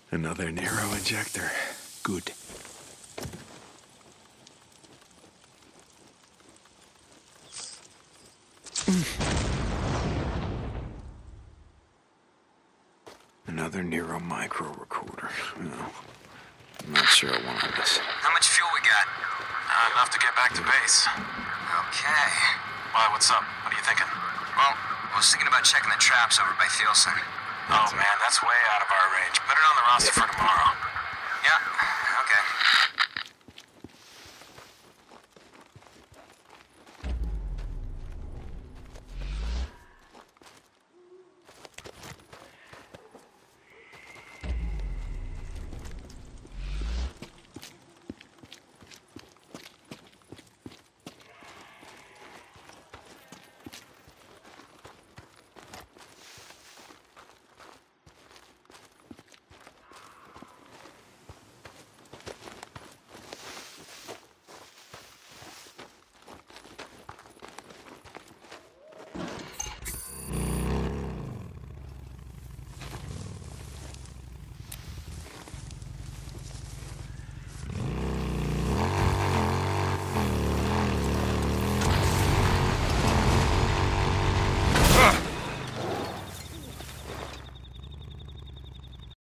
Another nero injector. Good. Another nero micro recorder. No, I'm not sure I want this. How much fuel we got? Enough to get back to base. Okay. Why, what's up? What are you thinking? Well, I was thinking about checking the traps over by Thielsen. Oh, man, that's way out of our range. Put it on the roster for tomorrow. Yeah, okay.